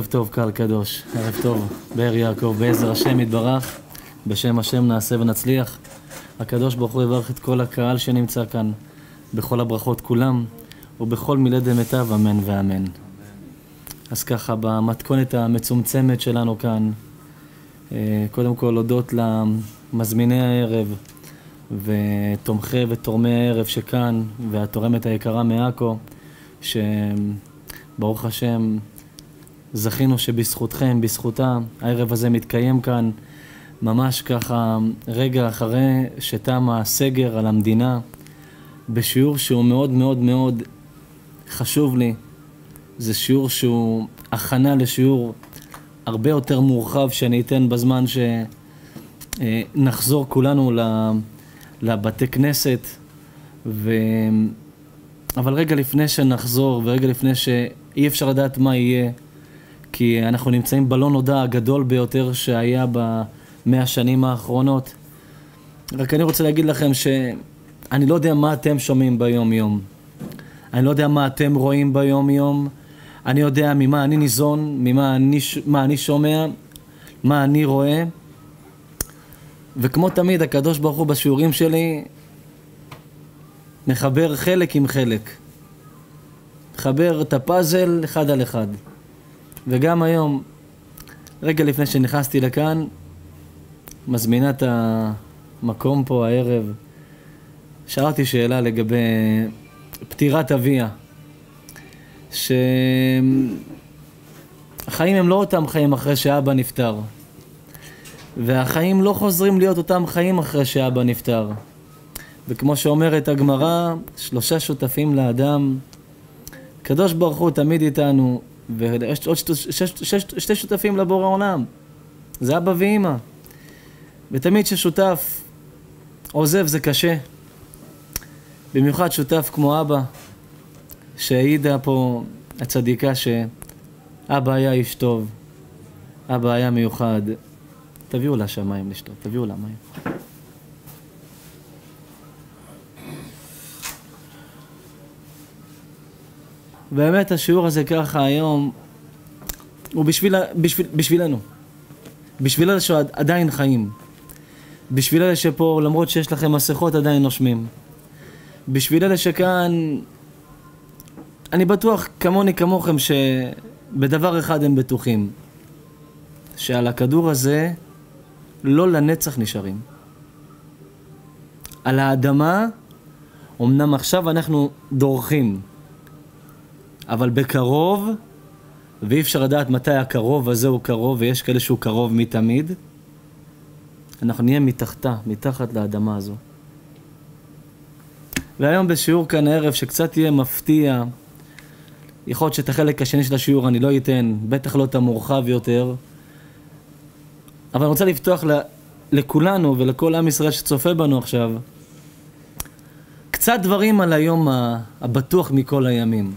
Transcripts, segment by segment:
ערב טוב קהל קדוש, ערב טוב באר יעקב, בעזר השם יתברך, בשם השם נעשה ונצליח. הקדוש ברוך הוא יברך את כל הקהל שנמצא כאן, בכל הברכות כולם, ובכל מילי דמיטב, אמן ואמן. אז ככה, במתכונת המצומצמת שלנו כאן, קודם כל הודות למזמיני הערב, ותומכי ותורמי הערב שכאן, והתורמת היקרה מעכו, שברוך השם זכינו שבזכותכם, בזכותה, הערב הזה מתקיים כאן, ממש ככה רגע אחרי שתם הסגר על המדינה, בשיעור שהוא מאוד מאוד מאוד חשוב לי. זה שיעור שהוא הכנה לשיעור הרבה יותר מורחב שאני אתן בזמן שנחזור כולנו לבתי כנסת. אבל רגע לפני שנחזור ורגע לפני שאי אפשר לדעת מה יהיה, כי אנחנו נמצאים בלא נודע הגדול ביותר שהיה ב100 שנים האחרונות. רק אני רוצה להגיד לכם שאני לא יודע מה אתם שומעים ביום יום. אני לא יודע מה אתם רואים ביום יום. אני יודע ממה אני ניזון, מה אני שומע, מה אני רואה. וכמו תמיד, הקדוש ברוך הוא בשיעורים שלי מחבר חלק עם חלק. מחבר את הפאזל אחד על אחד. וגם היום, רגע לפני שנכנסתי לכאן, מזמינה את המקום פה הערב, שאלתי שאלה לגבי פטירת אביה. שהחיים הם לא אותם חיים אחרי שאבא נפטר. והחיים לא חוזרים להיות אותם חיים אחרי שאבא נפטר. וכמו שאומרת הגמרא, 3 שותפים לאדם. הקדוש ברוך הוא תמיד איתנו, ויש עוד 2 שותפים לבורא עולם. זה אבא ואמא. ותמיד ששותף עוזב זה קשה. במיוחד שותף כמו אבא, שהעידה פה הצדיקה שאבא היה איש טוב, אבא היה מיוחד. תביאו לה שמיים לשתות, תביאו לה מים. באמת השיעור הזה ככה היום הוא בשבילנו, בשביל אלה שעדיין חיים, בשביל אלה שפה למרות שיש לכם מסכות עדיין נושמים, בשביל אלה שכאן אני בטוח כמוני כמוכם שבדבר אחד הם בטוחים, שעל הכדור הזה לא לנצח נשארים. על האדמה אמנם עכשיו אנחנו דורכים, אבל בקרוב, ואי אפשר לדעת מתי הקרוב הזה הוא קרוב, ויש כאלה שהוא קרוב מתמיד, אנחנו נהיה מתחתה, מתחת לאדמה הזו. והיום בשיעור כאן הערב שקצת יהיה מפתיע, יכול להיות שאת החלק השני של השיעור אני לא אתן, בטח לא את המורחב יותר, אבל אני רוצה לפתוח לכולנו ולכל עם ישראל שצופה בנו עכשיו, קצת דברים על היום הבטוח מכל הימים.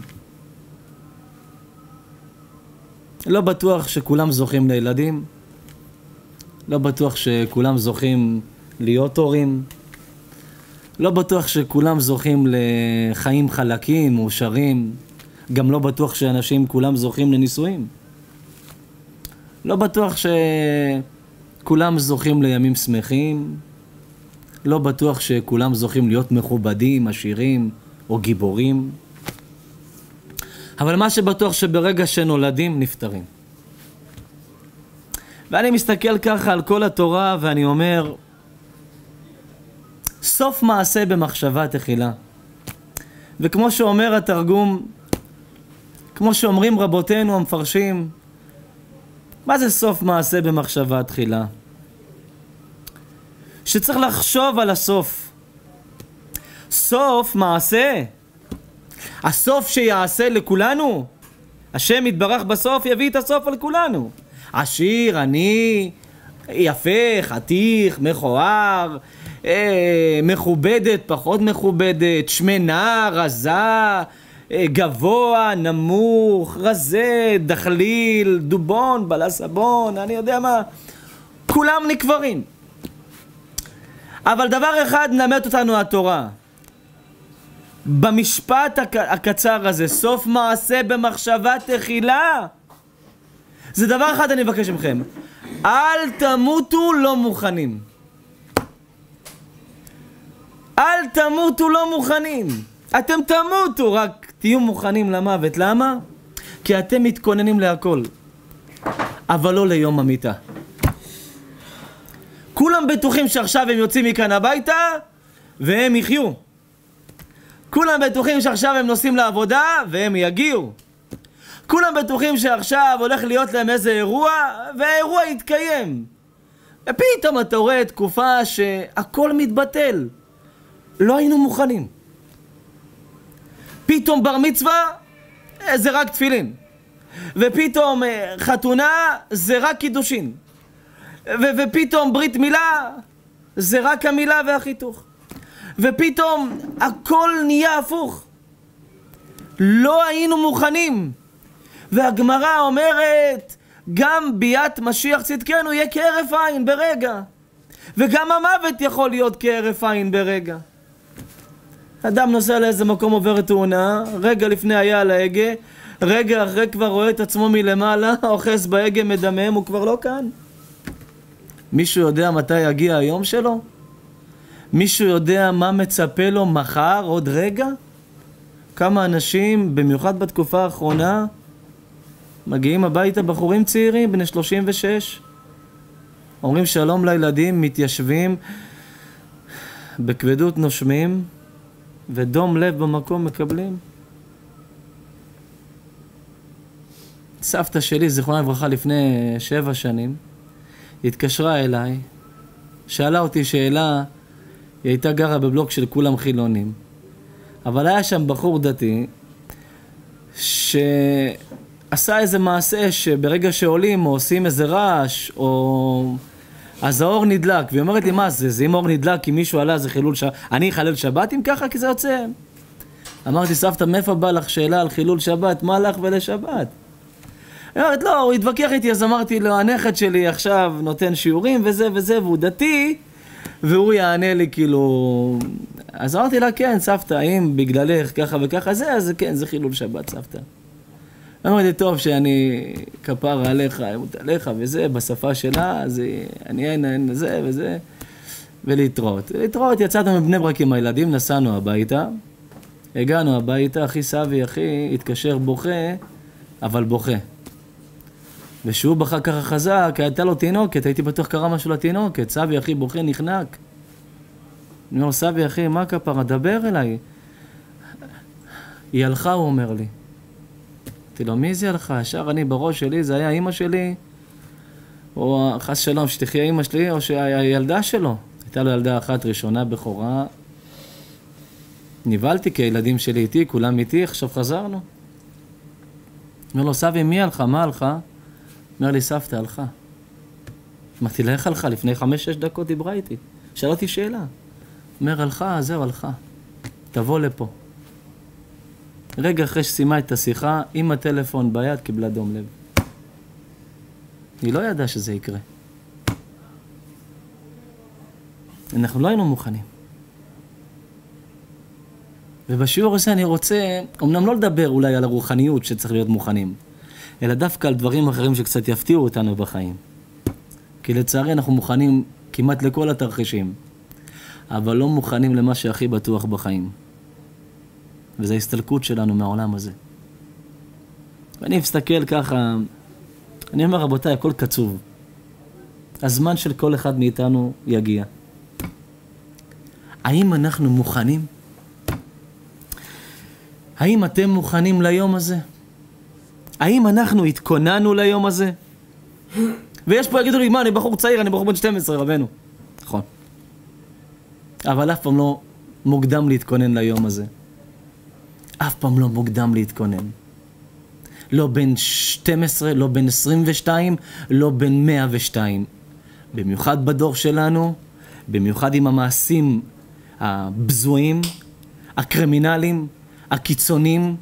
לא בטוח שכולם זוכים לילדים, לא בטוח שכולם זוכים להיות הורים, לא בטוח שכולם זוכים לחיים חלקים, מאושרים, גם לא בטוח שאנשים כולם זוכים לנישואים. לא בטוח שכולם זוכים לימים שמחים, לא בטוח שכולם זוכים להיות מכובדים, עשירים או גיבורים. אבל מה שבטוח שברגע שנולדים נפטרים. ואני מסתכל ככה על כל התורה ואני אומר, סוף מעשה במחשבה תחילה. וכמו שאומר התרגום, כמו שאומרים רבותינו המפרשים, מה זה סוף מעשה במחשבה תחילה? שצריך לחשוב על הסוף. סוף מעשה. הסוף שיעשה לכולנו. השם יתברך בסוף יביא את הסוף על כולנו. עשיר, עני, יפה, חתיך, מכוער, מכובדת, פחות מכובדת, שמנה, רזה, גבוה, נמוך, רזה, דחליל, דובון, בלסבון, אני יודע מה. כולם נקברים. אבל דבר אחד נלמד אותנו התורה. במשפט הקצר הזה, סוף מעשה במחשבה תחילה. זה דבר אחד אני מבקש מכם. אל תמותו לא מוכנים. אל תמותו לא מוכנים. אתם תמותו, רק תהיו מוכנים למוות. למה? כי אתם מתכוננים להכל. אבל לא ליום המיטה. כולם בטוחים שעכשיו הם יוצאים מכאן הביתה והם יחיו. כולם בטוחים שעכשיו הם נוסעים לעבודה והם יגיעו. כולם בטוחים שעכשיו הולך להיות להם איזה אירוע והאירוע יתקיים. ופתאום אתה רואה תקופה שהכל מתבטל. לא היינו מוכנים. פתאום בר מצווה זה רק תפילין. ופתאום חתונה זה רק קידושין. ופתאום ברית מילה זה רק המילה והחיתוך. ופתאום הכל נהיה הפוך. לא היינו מוכנים. והגמרא אומרת, גם ביאת משיח צדקנו יהיה כהרף עין ברגע. וגם המוות יכול להיות כהרף עין ברגע. אדם נוסע לאיזה מקום, עובר תאונה, רגע לפני היה על ההגה, רגע אחרי כבר רואה את עצמו מלמעלה, אוחז בהגה, מדמם, הוא כבר לא כאן. מישהו יודע מתי יגיע היום שלו? מישהו יודע מה מצפה לו מחר, עוד רגע? כמה אנשים, במיוחד בתקופה האחרונה, מגיעים הביתה בחורים צעירים, בני 36, אומרים שלום לילדים, מתיישבים, בכבדות נושמים, ודום לב במקום מקבלים. סבתא שלי, זיכרונה לברכה, לפני 7 שנים, התקשרה אליי, שאלה אותי שאלה, היא הייתה גרה בבלוק של כולם חילונים, אבל היה שם בחור דתי, שעשה איזה מעשה שברגע שעולים או עושים איזה רעש, או אז האור נדלק, והיא אומרת לי, מה זה? זה אם האור נדלק, כי מישהו עלה, זה חילול שבת, אני אחלל שבת אם ככה? כי זה יוצא. אמרתי, סבתא, מאיפה בא לך שאלה על חילול שבת? מה לך ולשבת? היא אומרת, לא, הוא התווכח איתי, אז אמרתי לו, הנכד שלי עכשיו נותן שיעורים וזה וזה, והוא דתי, והוא יענה לי כאילו... אז אמרתי לה, כן, סבתא, אם בגללך ככה וככה זה, אז כן, זה חילול שבת, סבתא. אמרתי, טוב, שאני כפר עליך, אמות עליך וזה, בשפה שלה, אז אני אין זה וזה, ולהתראות. להתראות, יצאנו מבני ברק עם הילדים, נסענו הביתה, הגענו הביתה, אחי סבי, אחי, התקשר בוכה, אבל בוכה. ושהוא בכה ככה חזק, הייתה לו תינוקת, הייתי בטוח קרה משהו לתינוקת, סבי, אחי, בוכה, נחנק. אני אומר, סבי, אחי, מה כפרה? דבר אליי. היא הלכה, הוא אומר לי. אמרתי לו, מי זה הלכה? ישר אני בראש שלי, זה היה אמא שלי, או חס שלום, שתחיה אמא שלי, או שהילדה שלו. הייתה לו ילדה אחת ראשונה, בכורה. נבלתי, כי הילדים שלי איתי, כולם איתי, עכשיו חזרנו. אומר לו, סבי, מי הלכה? מה הלכה? אומר לי, סבתא, הלכה. אמרתי לה, איך הלכה? לפני 5-6 דקות דיברה איתי. שאלתי שאלה. אומר, הלכה, זהו, הלכה. תבוא לפה. רגע אחרי שסיימה את השיחה, עם הטלפון ביד קיבלה דום לב. היא לא ידעה שזה יקרה. אנחנו לא היינו מוכנים. ובשיעור הזה אני רוצה, אמנם לא לדבר אולי על הרוחניות שצריך להיות מוכנים, אלא דווקא על דברים אחרים שקצת יפתיעו אותנו בחיים. כי לצערי אנחנו מוכנים כמעט לכל התרחישים, אבל לא מוכנים למה שהכי בטוח בחיים. וזו ההסתלקות שלנו מהעולם הזה. ואני מסתכל ככה, אני אומר, רבותיי, הכל קצוב. הזמן של כל אחד מאיתנו יגיע. האם אנחנו מוכנים? האם אתם מוכנים ליום הזה? האם אנחנו התכוננו ליום הזה? ויש פה יגידו לי, מה, אני בחור צעיר, אני בחור בן 12, רבנו. נכון. אבל אף פעם לא מוקדם להתכונן ליום הזה. אף פעם לא מוקדם להתכונן. לא בין 12, לא בין 22, לא בין 102. במיוחד בדור שלנו, במיוחד עם המעשים הבזויים, הקרימינלים, הקיצוניים,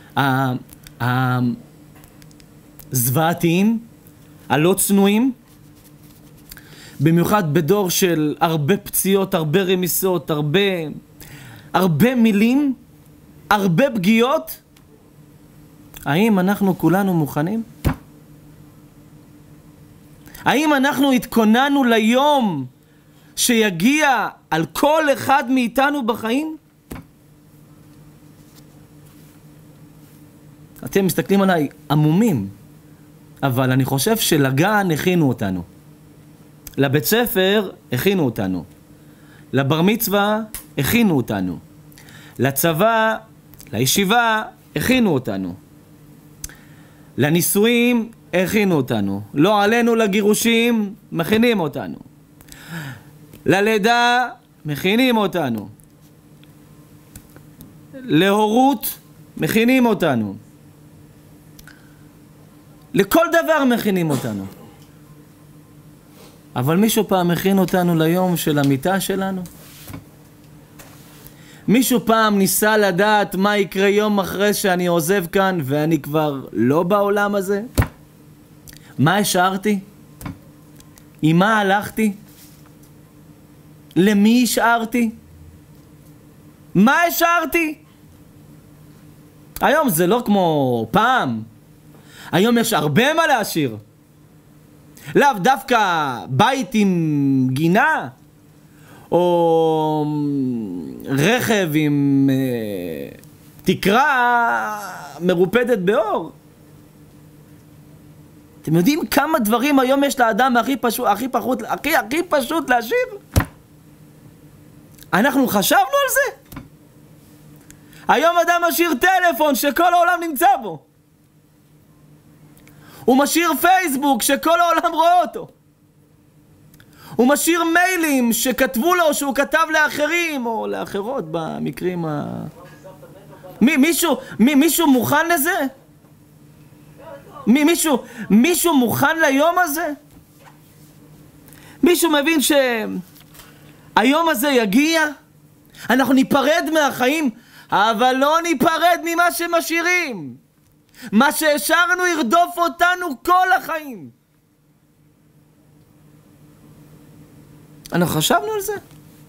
הזוועתיים, הלא צנועים, במיוחד בדור של הרבה פציעות, הרבה רמיסות, הרבה מילים, הרבה פגיעות. האם אנחנו כולנו מוכנים? האם אנחנו התכוננו ליום שיגיע על כל אחד מאיתנו בחיים? אתם מסתכלים עליי עמומים, אבל אני חושב שלגן הכינו אותנו. לבית ספר הכינו אותנו. לבר מצווה הכינו אותנו. לצבא, לישיבה, הכינו אותנו. לנישואים הכינו אותנו. לא עלינו לגירושים, מכינים אותנו. ללידה, מכינים אותנו. להורות, מכינים אותנו. לכל דבר מכינים אותנו. אבל מישהו פעם מכין אותנו ליום של המיטה שלנו? מישהו פעם ניסה לדעת מה יקרה יום אחרי שאני עוזב כאן ואני כבר לא בעולם הזה? מה השארתי? עם מה הלכתי? למי השארתי? מה השארתי? היום זה לא כמו פעם. היום יש הרבה מה להשאיר. לאו דווקא בית עם גינה, או רכב עם תקרה מרופדת באור. אתם יודעים כמה דברים היום יש לאדם הכי פשוט להשאיר? אנחנו חשבנו על זה? היום אדם משאיר טלפון שכל העולם נמצא בו. הוא משאיר פייסבוק שכל העולם רואה אותו. הוא משאיר מיילים שכתבו לו שהוא כתב לאחרים או לאחרות במקרים מישהו מוכן לזה? מישהו מוכן ליום הזה? מישהו מבין שהיום הזה יגיע? אנחנו ניפרד מהחיים, אבל לא ניפרד ממה שמשאירים. מה שהשארנו ירדוף אותנו כל החיים. אנחנו חשבנו על זה?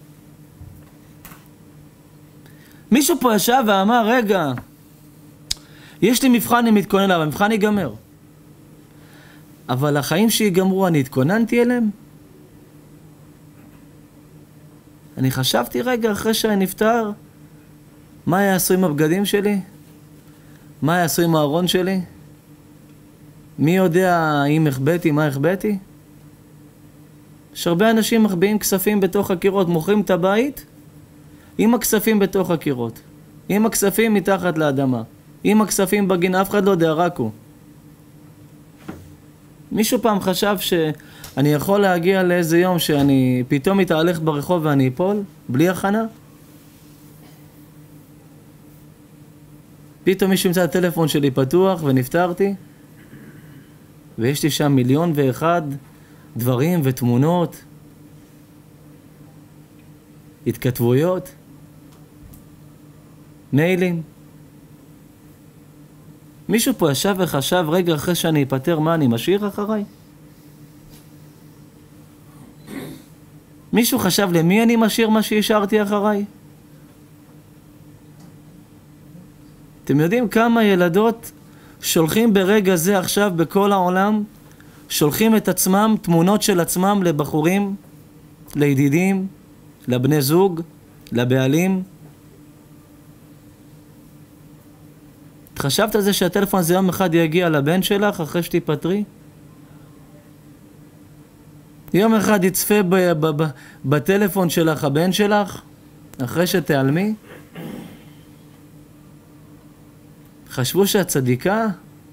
מישהו פה ישב ואמר, רגע, יש לי מבחן, אני מתכונן אליו, המבחן ייגמר. אבל החיים שיגמרו, אני התכוננתי אליהם? אני חשבתי רגע אחרי שאני נפטר, מה יעשו עם הבגדים שלי? מה יעשו עם הארון שלי? מי יודע אם החבאתי, מה החבאתי? יש הרבה אנשים מחביאים כספים בתוך הקירות, מוכרים את הבית עם הכספים בתוך הקירות, עם הכספים מתחת לאדמה, עם הכספים בגינה, אף אחד לא יודע, רק הוא. מישהו פעם חשב שאני יכול להגיע לאיזה יום שאני פתאום מתהלך ברחוב ואני אפול, בלי הכנה? פתאום מישהו ימצא את הטלפון שלי פתוח ונפטרתי, ויש לי שם 1,000,001 דברים ותמונות, התכתבויות, מיילים. מישהו פה ישב וחשב, רגע אחרי שאני אפטר, מה אני משאיר אחריי? מישהו חשב למי אני משאיר מה שהשארתי אחריי? אתם יודעים כמה ילדות שולחים ברגע זה עכשיו בכל העולם, שולחים את עצמם, תמונות של עצמם לבחורים, לידידים, לבני זוג, לבעלים? את חשבת על זה שהטלפון הזה יום אחד יגיע לבן שלך אחרי שתיפטרי? יום אחד יצפה בטלפון שלך הבן שלך אחרי שתיעלמי? חשבו שאת צדיקה?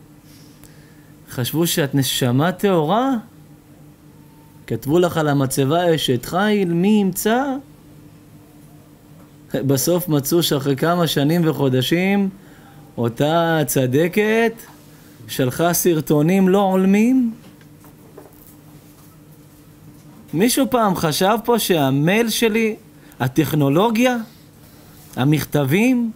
חשבו שאת נשמה טהורה? כתבו לך על המצבה אשת חיל, מי ימצא? בסוף מצאו שאחרי כמה שנים וחודשים אותה צדקת שלחה סרטונים לא עולמים. מישהו פעם חשב פה שהמייל שלי, הטכנולוגיה, המכתבים,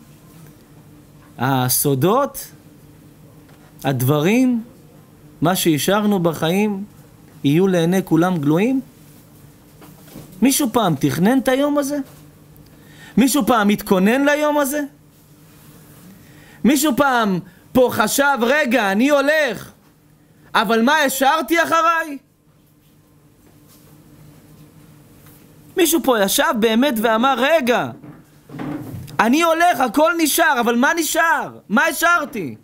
הסודות, הדברים, מה שהשארנו בחיים, יהיו לעיני כולם גלויים? מישהו פעם תכנן את היום הזה? מישהו פעם התכונן ליום הזה? מישהו פעם פה חשב, רגע, אני הולך, אבל מה השארתי אחריי? מישהו פה ישב באמת ואמר, רגע, אני הולך, הכל נשאר, אבל מה נשאר? מה השארתי?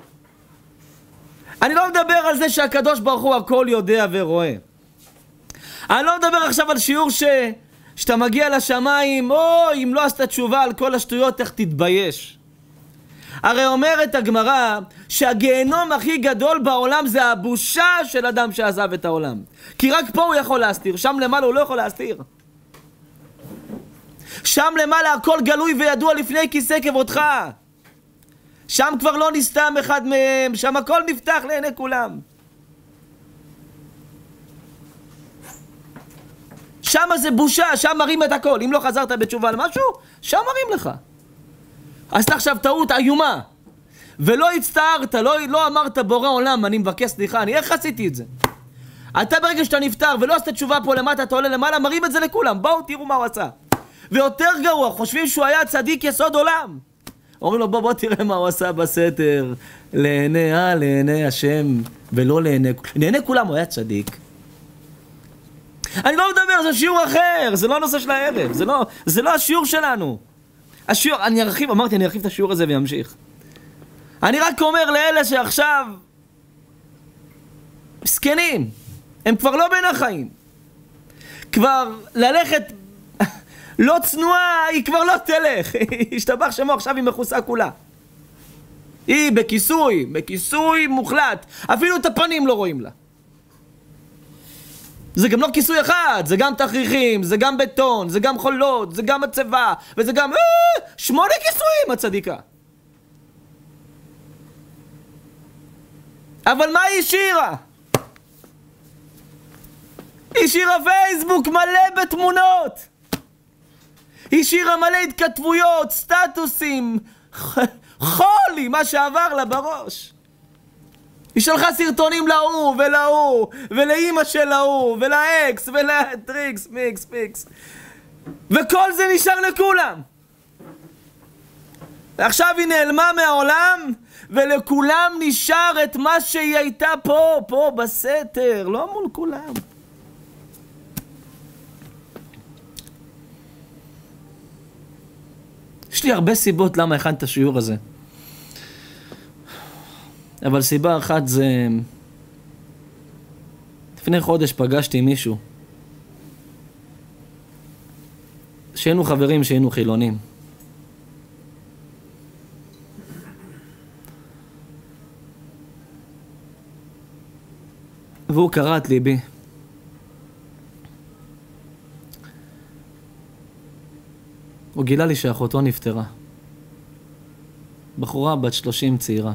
אני לא מדבר על זה שהקדוש ברוך הוא הכל יודע ורואה. אני לא מדבר עכשיו על שיעור שאתה מגיע לשמיים, או אם לא עשת תשובה על כל השטויות, איך תתבייש. הרי אומרת הגמרא שהגיהנום הכי גדול בעולם זה הבושה של אדם שעזב את העולם. כי רק פה הוא יכול להסתיר, שם למעלה הוא לא יכול להסתיר. שם למעלה הכל גלוי וידוע לפני כיסא כבודך. שם כבר לא נסתם אחד מהם, שם הכל נפתח לעיני כולם. שם זה בושה, שם מרים את הכל. אם לא חזרת בתשובה למשהו, שם מרים לך. עשת עכשיו טעות איומה ולא הצטערת, לא אמרת בורא עולם אני מבקש סליחה, איך עשיתי את זה? אתה ברגע שאתה נפטר ולא עשת תשובה פה למטה, אתה עולה למעלה, מרים את זה לכולם, בואו תראו מה הוא עשה. ויותר גרוע, חושבים שהוא היה צדיק יסוד עולם, אומרים לו בוא תראה מה הוא עשה בסתר, לעיני השם ולא לעיני כולם הוא היה צדיק. אני לא מדבר, זה שיעור אחר, זה לא הנושא של הערב, זה לא השיעור שלנו. השיעור, אני ארחיב את השיעור הזה וימשיך. אני רק אומר לאלה שעכשיו מסכנים, הם כבר לא בין החיים. כבר ללכת לא צנועה, היא כבר לא תלך. השתבח שמו, עכשיו היא מכוסה כולה. היא בכיסוי מוחלט. אפילו את הפנים לא רואים לה. זה גם לא כיסוי אחד, זה גם תכריכים, זה גם בטון, זה גם חולות, זה גם הצבע, וזה גם 8 כיסויים הצדיקה. אבל מה היא השאירה? היא השאירה פייסבוק מלא בתמונות. היא השאירה מלא התכתבויות, סטטוסים, חולי, מה שעבר לה בראש. היא שלחה סרטונים להוא ולהוא ולאמא של ההוא ולאקס ולטריקס מיקס וכל זה נשאר לכולם. עכשיו היא נעלמה מהעולם ולכולם נשאר את מה שהיא הייתה פה בסתר, לא מול כולם. יש לי הרבה סיבות למה הכנתי את השיעור הזה, אבל סיבה אחת זה, לפני חודש פגשתי מישהו שהיינו חברים שהיינו חילונים, והוא קרא את ליבי. הוא גילה לי שאחותו נפטרה, בחורה בת 30 צעירה.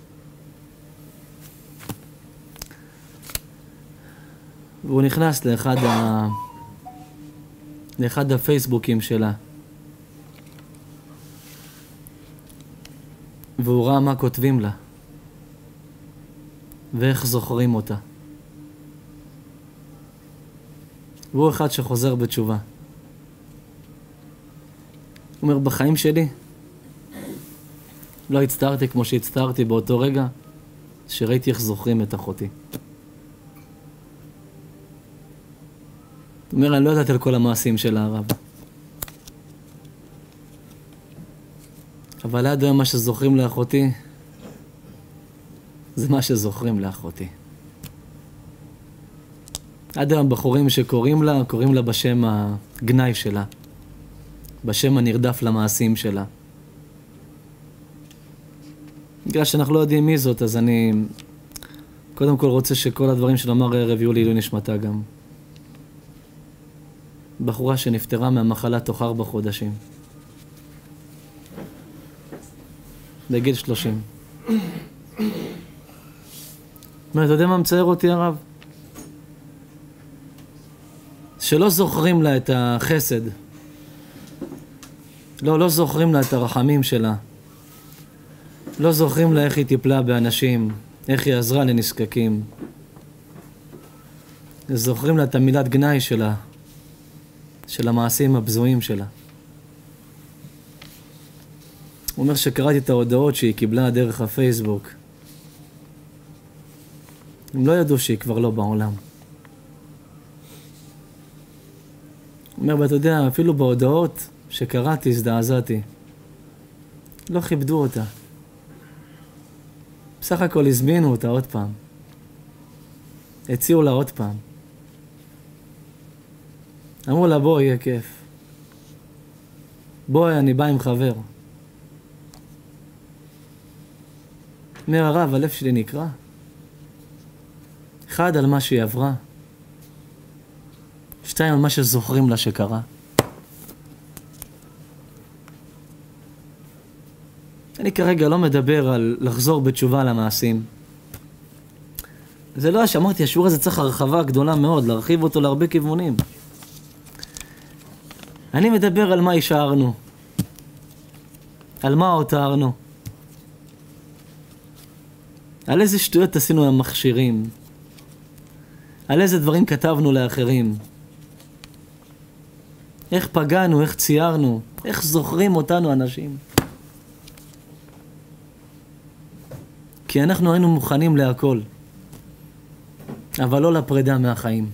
והוא נכנס לאחד הפייסבוקים שלה, והוא ראה מה כותבים לה ואיך זוכרים אותה. והוא אחד שחוזר בתשובה. הוא אומר, בחיים שלי לא הצטערתי כמו שהצטערתי באותו רגע שראיתי איך זוכרים את אחותי. הוא אומר, אני לא יודעת על כל המעשים של הרב, אבל עד היום מה שזוכרים לאחותי זה מה שזוכרים לאחותי. עד היום בחורים שקוראים לה, קוראים לה בשם הגנאי שלה, בשם הנרדף למעשים שלה. בגלל שאנחנו לא יודעים מי זאת, אז אני קודם כל רוצה שכל הדברים שנאמר הערב יהיו לעילוי נשמתה גם. בחורה שנפטרה מהמחלה תוך 4 חודשים. בגיל 30. אתה יודע מה מצער אותי הרב? שלא זוכרים לה את החסד. לא זוכרים לה את הרחמים שלה. לא זוכרים לה איך היא טיפלה באנשים, איך היא עזרה לנזקקים. זוכרים לה את המילת גנאי שלה, של המעשים הבזויים שלה. הוא אומר שקראתי את ההודעות שהיא קיבלה דרך הפייסבוק. הם לא ידעו שהיא כבר לא בעולם. הוא אומר, ואתה יודע, אפילו בהודעות שקראתי, הזדעזעתי. לא כיבדו אותה. בסך הכל הזמינו אותה עוד פעם. הציעו לה עוד פעם. אמרו לה, בואי, יהיה כיף. בואי, אני בא עם חבר. אומר הרב, הלב שלי נקרא. אחד, על מה שהיא עברה. שתיים, על מה שזוכרים לה שקרה. אני כרגע לא מדבר על לחזור בתשובה למעשים. זה לא שאמרתי, השיעור הזה צריך הרחבה גדולה מאוד, להרחיב אותו להרבה כיוונים. אני מדבר על מה השארנו. על מה הותרנו. על איזה שטויות עשינו עם מכשירים. על איזה דברים כתבנו לאחרים. איך פגענו, איך ציירנו, איך זוכרים אותנו אנשים. כי אנחנו היינו מוכנים להכל, אבל לא לפרידה מהחיים.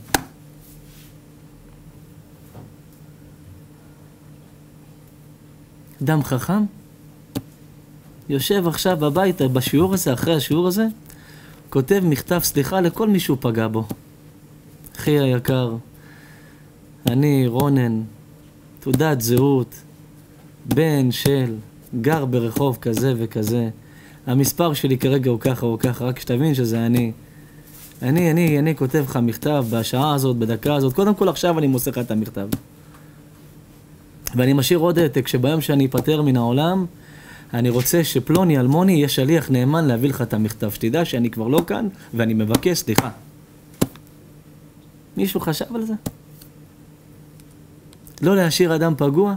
אדם חכם יושב עכשיו בבית, בשיעור הזה, אחרי השיעור הזה, כותב מכתב סליחה לכל מי שהוא פגע בו. אחי היקר, אני רונן, תעודת זהות, בן של, גר ברחוב כזה וכזה, המספר שלי כרגע הוא ככה או ככה, רק שתבין שזה אני כותב לך מכתב בשעה הזאת, בדקה הזאת, קודם כל עכשיו אני מוסר לך את המכתב. ואני משאיר עוד העתק שביום שאני אפטר מן העולם, אני רוצה שפלוני אלמוני יהיה שליח נאמן להביא לך את המכתב, שתדע שאני כבר לא כאן ואני מבקש סליחה. מישהו חשב על זה? לא להשאיר אדם פגוע?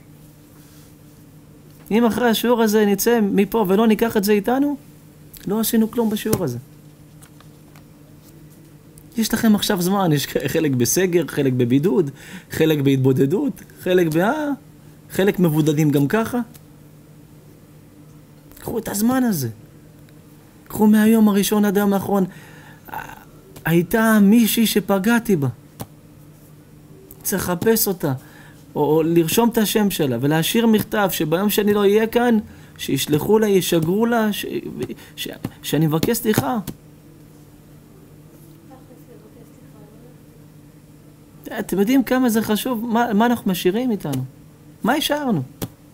אם אחרי השיעור הזה נצא מפה ולא ניקח את זה איתנו, לא עשינו כלום בשיעור הזה. יש לכם עכשיו זמן, יש חלק בסגר, חלק בבידוד, חלק בהתבודדות, חלק מבודדים גם ככה. קחו את הזמן הזה. קחו מהיום הראשון עד היום האחרון. הייתה מישהי שפגעתי בה. צריך לחפש אותה, או לרשום את השם שלה, ולהשאיר מכתב שביום שאני לא אהיה כאן, שישלחו לה, ישגרו לה, שאני מבקש סליחה. אתם יודעים כמה זה חשוב? מה אנחנו משאירים איתנו? מה השארנו?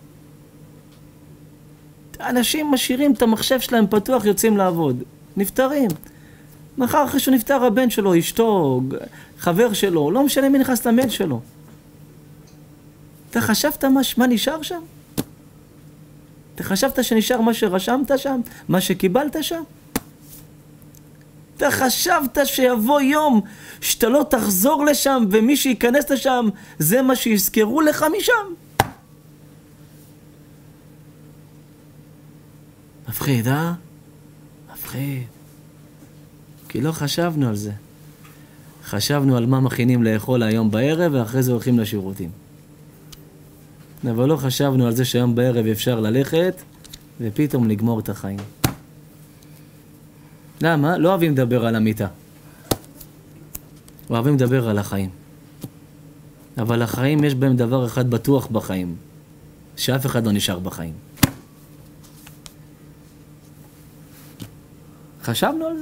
אנשים משאירים את המחשב שלהם פתוח, יוצאים לעבוד. נפטרים. מחר אחרי שהוא נפטר הבן שלו, אשתו, חבר שלו, לא משנה מי נכנס למייל שלו. אתה חשבת מה נשאר שם? אתה חשבת שנשאר מה שרשמת שם? מה שקיבלת שם? אתה חשבת שיבוא יום שאתה לא תחזור לשם ומי שייכנס לשם זה מה שיזכרו לך משם? מפחיד, מפחיד. כי לא חשבנו על זה. חשבנו על מה מכינים לאכול היום בערב ואחרי זה הולכים לשירותים. אבל לא חשבנו על זה שהיום בערב אפשר ללכת ופתאום לגמור את החיים. למה? לא אוהבים לדבר על המיטה. אוהבים לדבר על החיים. אבל החיים יש בהם דבר אחד בטוח בחיים. שאף אחד לא נשאר בחיים. חשבנו על זה?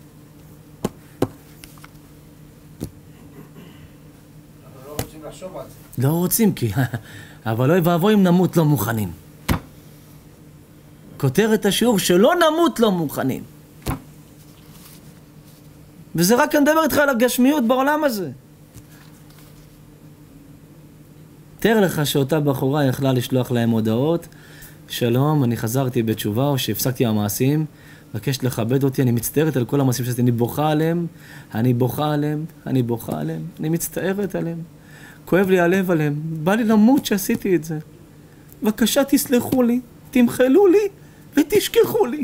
אנחנו לא רוצים לחשוב על זה. לא רוצים, כי... אבל אוי ואבוי אם נמות לא מוכנים. כותרת השיעור שלא נמות לא מוכנים. וזה רק אני מדבר איתך על הגשמיות בעולם הזה. תאר לך שאותה בחורה יכלה לשלוח להם הודעות, שלום, אני חזרתי בתשובה או שהפסקתי המעשים, מבקש לכבד אותי, אני מצטערת על כל המעשים שעשיתי, אני בוכה עליהם, אני מצטערת עליהם, כואב לי הלב עליהם, בא לי למות שעשיתי את זה. בבקשה תסלחו לי, תמחלו לי ותשכחו לי.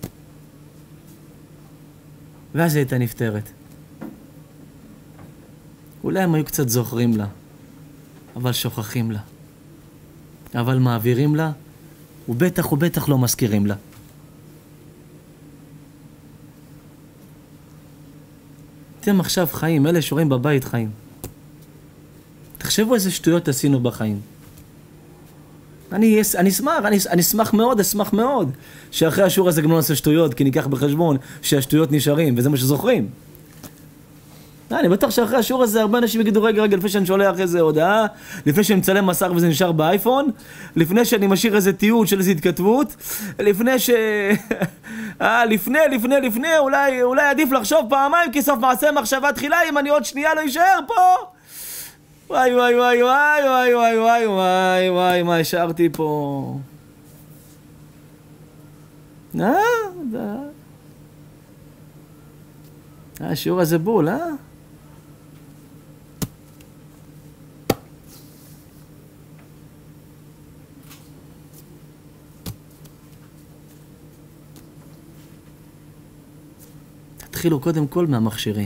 ואז היא הייתה נפטרת. אולי הם היו קצת זוכרים לה, אבל שוכחים לה. אבל מעבירים לה, ובטח לא מזכירים לה. אתם עכשיו חיים, אלה שרואים בבית חיים. תחשבו איזה שטויות עשינו בחיים. אני אשמח מאוד, שאחרי השיעור הזה גם לא נעשה שטויות, כי ניקח בחשבון שהשטויות נשארים, וזה מה שזוכרים. אני בטוח שאחרי השיעור הזה הרבה אנשים יגידו, רגע, לפני שאני שולח איזה הודעה, לפני שאני מצלם מסך וזה נשאר באייפון, לפני שאני משאיר איזה תיעוד של איזו התכתבות, לפני לפני, אולי עדיף לחשוב פעמיים, כי סוף מעשה מחשבה תחילה, אם אני עוד שנייה לא יישאר פה. וואי, מה השארתי פה? השיעור הזה בול, תתחילו קודם כל מהמכשירים.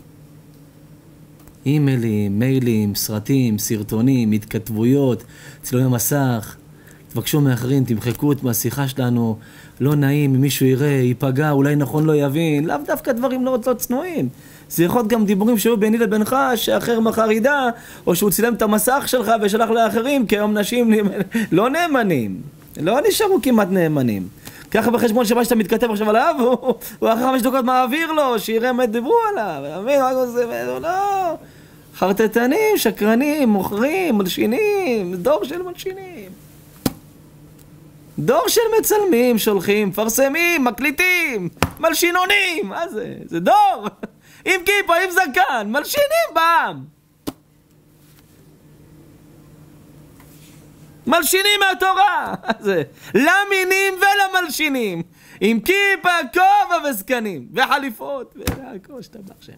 אימיילים, מיילים, סרטים, סרטונים, התכתבויות, צילומי מסך. תבקשו מאחרים, תמחקו את מהשיחה שלנו. לא נעים, אם מישהו יראה, ייפגע, אולי נכון לא יבין. לאו דווקא דברים לא צנועים. זה יכול להיות גם דיבורים שהיו ביני לבינך, שאחר מחר ידע, או שהוא צילם את המסך שלך ושלח לאחרים, כי היום נשים לא נאמנים. לא נשארו כמעט נאמנים. ככה בחשבון שמה שאתה מתכתב עכשיו עליו, הוא אחרי 5 דקות מעביר לו, שיראה מה דיברו עליו. לא. חרטטנים, שקרנים, מוכרים, מלשינים, דור של מלשינים. דור של מצלמים, שולחים, מפרסמים, מקליטים, מלשינונים. מה זה? זה דור. עם כיפה, עם זקן, מלשינים בעם. מלשינים מהתורה. זה למינים ולמלשינים. עם כיפה, כובע וזקנים. וחליפות. והכל שתבח שמו.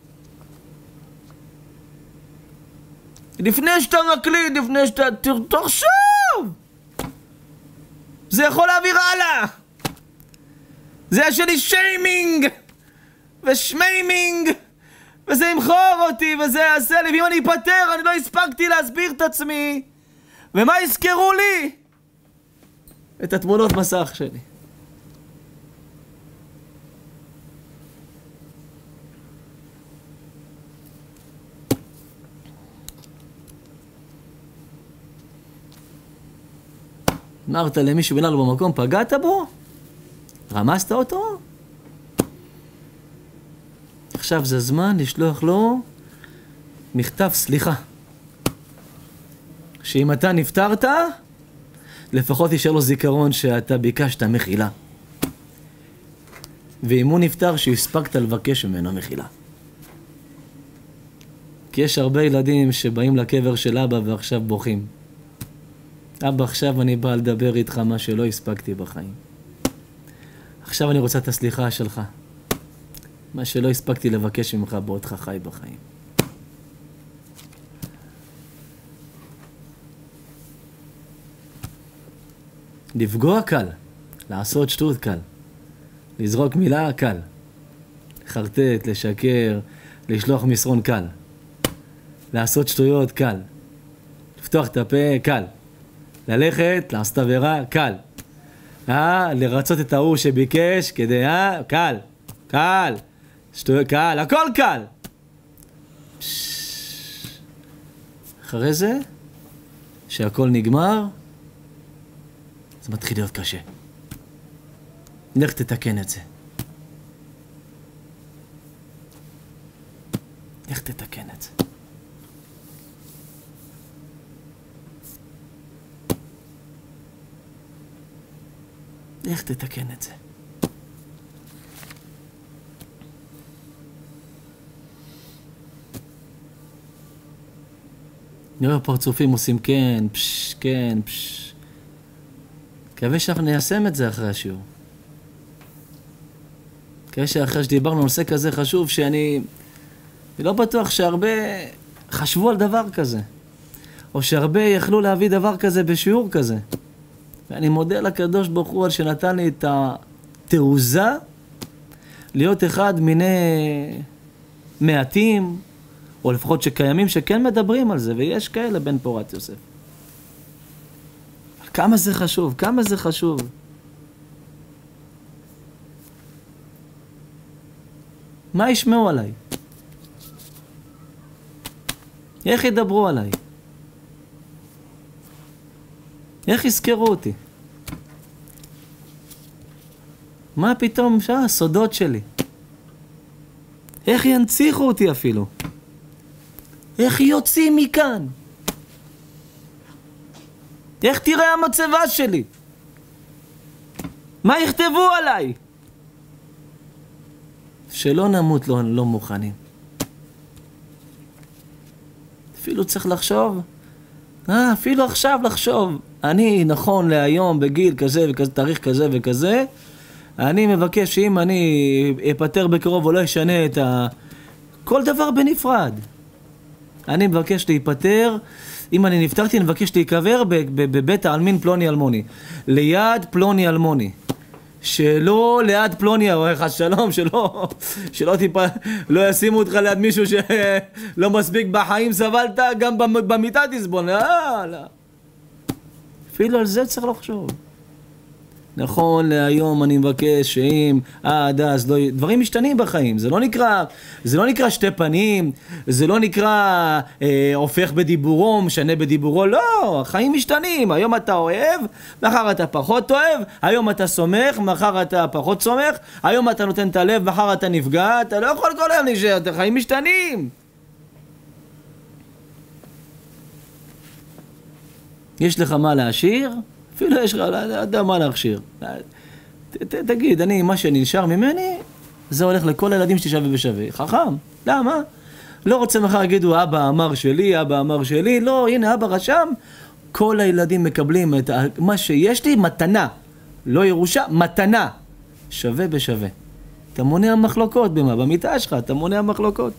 לפני שאתה מקליט, לפני שאתה תחשוב. זה יכול להעביר הלאה. זה שלי שיימינג ושמיימינג, וזה ימחור אותי וזה יעשה לי, ואם אני אפטר אני לא הספקתי להסביר את עצמי, ומה יזכרו לי? את התמונות מסך שלי. אמרת למישהו בינה לו במקום, פגעת בו? רמזת אותו? עכשיו זה זמן לשלוח לו מכתב סליחה. שאם אתה נפטרת, לפחות יישאר לו זיכרון שאתה ביקשת מחילה. ואם הוא נפטר, שהספקת לבקש ממנו מחילה. כי יש הרבה ילדים שבאים לקבר של אבא ועכשיו בוכים. אבא, עכשיו אני בא לדבר איתך מה שלא הספקתי בחיים. עכשיו אני רוצה את הסליחה שלך. מה שלא הספקתי לבקש ממך בעודך חי בחיים. לפגוע קל, לעשות שטות קל, לזרוק מילה קל, לחרטט, לשקר, לשלוח מסרון קל, לעשות שטויות קל, לפתוח את הפה קל, ללכת, לעשות עבירה קל, לרצות את ההוא שביקש כדי, קל, קל, שטויות קל, הכל קל. אחרי זה, שהכל נגמר, זה מתחיל להיות קשה. לך תתקן את זה. לך תתקן את זה. לך תתקן את זה. אני רואה פרצופים עושים כן, פש, כן, פש. מקווה שאנחנו ניישם את זה אחרי השיעור. מקווה שאחרי שדיברנו על נושא כזה חשוב, שאני לא בטוח שהרבה חשבו על דבר כזה, או שהרבה יכלו להביא דבר כזה בשיעור כזה. ואני מודה לקדוש ברוך הוא על שנתן לי את התעוזה להיות אחד מיני מעטים, או לפחות שקיימים שכן מדברים על זה, ויש כאלה בן פורת יוסף. כמה זה חשוב, כמה זה חשוב. מה ישמעו עליי? איך ידברו עליי? איך יזכרו אותי? מה פתאום הסודות שלי? איך ינציחו אותי אפילו? איך יוצאים מכאן? איך תראה המצבה שלי? מה יכתבו עליי? שלא נמות לא מוכנים. אפילו צריך לחשוב, אפילו עכשיו לחשוב, אני נכון להיום בגיל כזה וכזה, תאריך כזה וכזה, אני מבקש שאם אני אפטר בקרוב או לא אשנה כל דבר בנפרד. אני מבקש להיפטר, אם אני נפטרתי, אני מבקש להיקבר בבית העלמין פלוני אלמוני. ליד פלוני אלמוני. שלא ליד פלוני, או איך השלום, שלא טיפה, לא ישימו אותך ליד מישהו שלא מספיק בחיים סבלת, גם במיטה תסבול. לא. אפילו על זה צריך לחשוב. נכון להיום אני מבקש שאם עד אז לא... דברים משתנים בחיים, זה לא נקרא שתי פנים, זה לא נקרא הופך בדיבורו, משנה בדיבורו, לא, החיים משתנים, היום אתה אוהב, מחר אתה פחות אוהב, היום אתה סומך, מחר אתה פחות סומך, היום אתה נותן את הלב, מחר אתה נפגע, אתה לא יכול כל היום להישאר, החיים משתנים. יש לך מה להשאיר? אפילו יש לך, לא יודע מה להכשיר. תגיד, מה שאני נשאר ממני, זה הולך לכל הילדים שלי שווה בשווה. חכם. למה? לא רוצה מחר להגידו, אבא אמר שלי, לא, הנה אבא רשם, כל הילדים מקבלים את מה שיש לי, מתנה. לא ירושה, מתנה. שווה בשווה. אתה מונע מחלוקות במה? במיטה שלך, אתה מונע מחלוקות.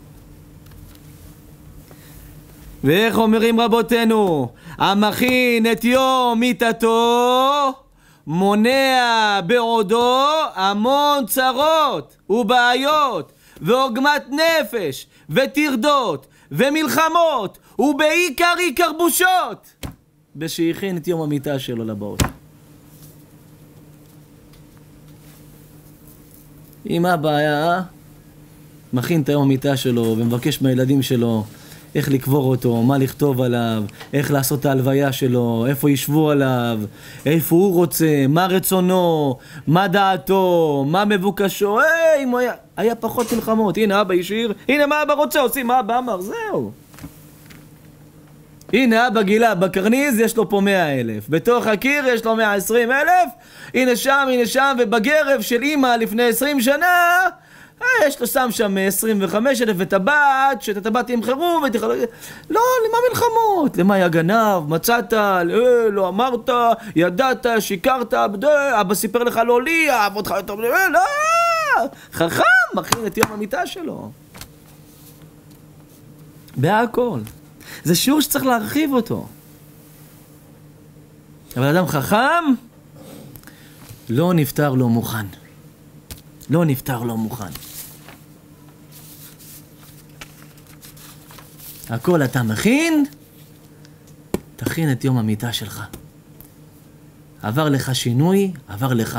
ואיך אומרים רבותינו? המכין את יום מיתתו, מונע בעודו המון צרות ובעיות ועוגמת נפש וטרדות ומלחמות ובעיקר בושות בשהכין את יום המיתה שלו לבאות. אם אבא היה מכין את יום המיתה שלו ומבקש מהילדים שלו איך לקבור אותו, מה לכתוב עליו, איך לעשות את ההלוויה שלו, איפה ישבו עליו, איפה הוא רוצה, מה רצונו, מה דעתו, מה מבוקשו, אם הוא היה פחות מלחמות. הנה אבא ישיר, הנה מה אבא רוצה, עושים מה אבא אמר, זהו. הנה אבא גילה, בקרניז יש לו פה 100,000, בתוך הקיר יש לו 120,000, הנה שם, ובגרב של אמא לפני 20 שנה, יש לו שם 25,000 וטבעת, שאת הטבעת ימחרו ותחלו... לא, למה מלחמות? למה היה גנב? מצאת? לא אמרת? ידעת? שיקרת? אבא סיפר לך לא לי? אהב אותך יותר... לא! חכם! מכין את יום המיטה שלו. בהכל. זה שיעור שצריך להרחיב אותו. אבל אדם חכם לא נפטר לא מוכן. לא נפטר לא מוכן. הכל אתה מכין, תכין את יום המיטה שלך. עבר לך שינוי, עבר לך,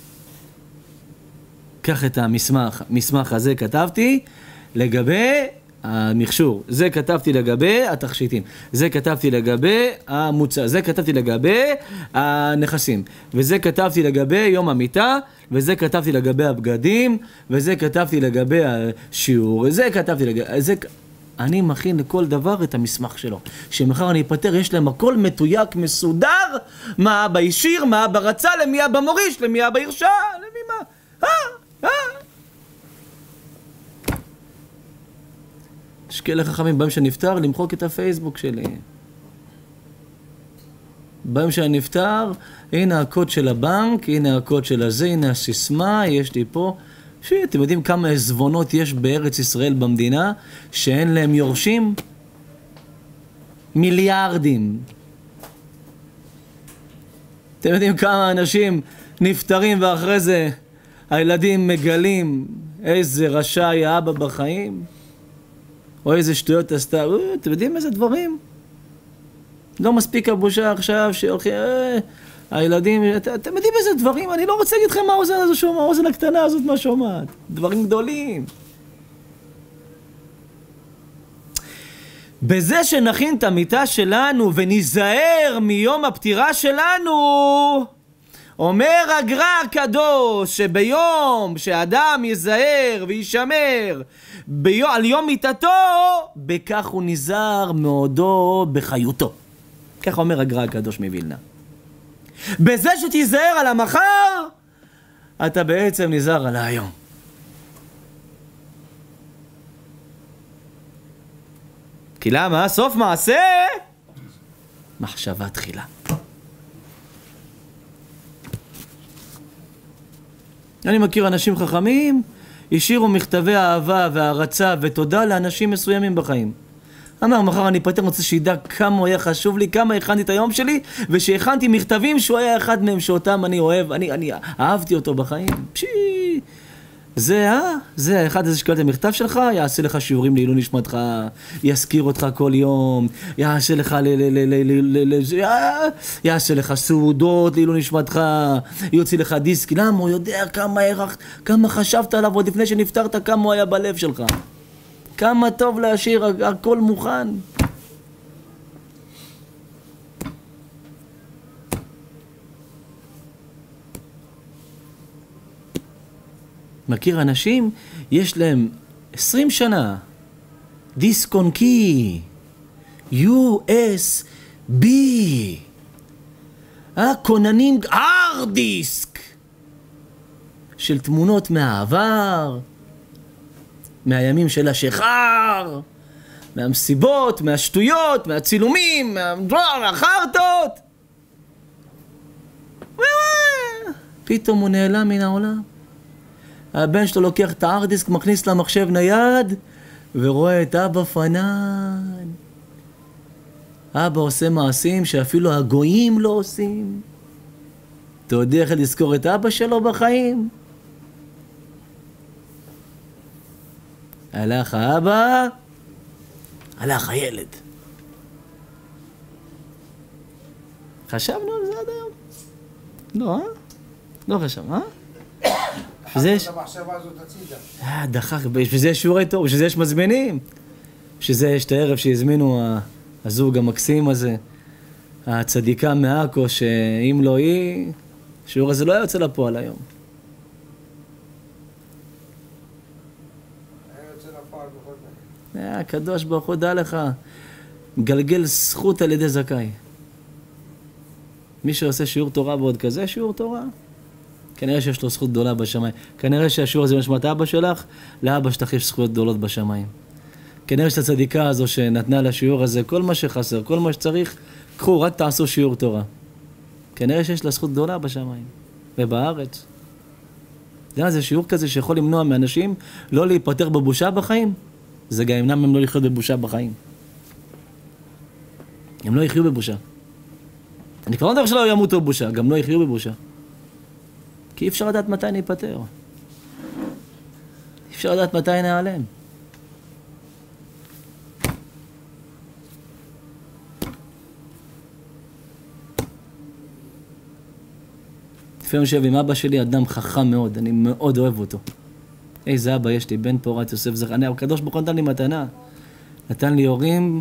קח את המסמך הזה כתבתי לגבי המכשור, זה כתבתי לגבי התכשיטים, זה כתבתי לגבי המוצא, זה כתבתי לגבי הנכסים, וזה כתבתי לגבי יום המיטה, וזה כתבתי לגבי הבגדים, וזה כתבתי לגבי השיעור, וזה כתבתי לגבי... אני מכין לכל דבר את המסמך שלו. שמחר אני אפטר, יש להם הכל מתויק, מסודר, מה אבא ישיר, מה אבא רצה, למי אבא מוריש, למי אבא ירשה, למי מה... יש כאלה חכמים, ביום שנפטר, למחוק את הפייסבוק שלי. ביום שאני נפטר, הנה הקוד של הבנק, הנה הקוד של הזה, הנה הסיסמה, יש לי פה... אתם יודעים כמה עזבונות יש בארץ ישראל במדינה שאין להם יורשים? מיליארדים. אתם יודעים כמה אנשים נפטרים ואחרי זה הילדים מגלים איזה רשע היה אבא בחיים? או איזה שטויות עשתה? אתם יודעים איזה דברים? לא מספיק הבושה עכשיו שהולכים... הילדים, אתם יודעים איזה דברים, אני לא רוצה להגיד לכם מה האוזן הזו שומעת, האוזן הקטנה הזאת מה שומעת. דברים גדולים. בזה שנכין את המיטה שלנו וניזהר מיום הפטירה שלנו, אומר הגר"א הקדוש שביום שאדם ייזהר וישמר על יום מיטתו, בכך הוא נזהר מעודו בחיותו. כך אומר הגר"א הקדוש מווילנה. בזה שתיזהר על המחר, אתה בעצם נזהר על היום. כי למה? סוף מעשה מחשבה תחילה. אני מכיר אנשים חכמים, השאירו מכתבי אהבה והערצה ותודה לאנשים מסוימים בחיים. אמר, מחר אני פתר, רוצה שידע כמה הוא היה חשוב לי, כמה הכנתי את היום שלי, ושהכנתי מכתבים שהוא היה אחד מהם שאותם אני אוהב, אני אהבתי אותו בחיים. זה אחד הזה שקראת המכתב שלך, יעשה לך שיעורים לעילוי נשמתך, יזכיר אותך כל יום, יעשה לך סעודות לעילוי נשמתך, יוציא לך דיסק. למה? הוא יודע כמה חשבת עליו עוד לפני שנפטרת, כמה הוא היה בלב שלך. כמה טוב להשאיר, הכל מוכן. מכיר אנשים, יש להם 20 שנה, דיסק און קי, USB, כוננים הארד דיסק, של תמונות מהעבר, מהימים של השחר, מהמסיבות, מהשטויות, מהצילומים, מהחרטות. פתאום הוא נעלם מן העולם. הבן שלו לוקח את הארד דיסק, מכניס למחשב נייד, ורואה את אבא פנן. אבא עושה מעשים שאפילו הגויים לא עושים. אתה יודע איך לזכור את אבא שלו בחיים? הלך האבא, הלך הילד. חשבנו על זה עד היום? לא, לא חשבנו, חשבנו את המחשבה הזאת הצידה. דחק, בשביל זה יש שיעורי תורה, בשביל זה יש מזמינים. בשביל זה יש את הערב שהזמינו הזוג המקסים הזה, הצדיקה מעכו, שאם לא היא, השיעור הזה לא היה יוצא לפועל היום. הקדוש ברוך הוא דע לך, גלגל זכות על ידי זכאי. מי שעושה שיעור תורה ועוד כזה שיעור תורה, כנראה שיש לו זכות גדולה בשמיים. כנראה שהשיעור הזה בנשמת אבא שלך, לאבא שלך יש זכויות גדולות בשמיים. כנראה שאת הצדיקה הזו שנתנה לשיעור הזה כל מה שחסר, כל מה שצריך, קחו, רק תעשו שיעור תורה. כנראה שיש לה זכות גדולה בשמיים ובארץ. זה שיעור כזה שיכול למנוע מאנשים לא להיפטר בבושה בחיים. זה גם ימנע מהם לא לחיות בבושה בחיים. הם לא יחיו בבושה. אני כבר לא מדבר שלא ימותו בבושה, גם לא יחיו בבושה. כי אי אפשר לדעת מתי ניפטר. אי אפשר לדעת מתי נעלם. לפעמים יושב עם אבא שלי, אדם חכם מאוד, אני מאוד אוהב אותו. איזה אבא יש לי, בן פורת יוסף זכר. הקדוש ברוך הוא נתן לי מתנה. נתן לי הורים.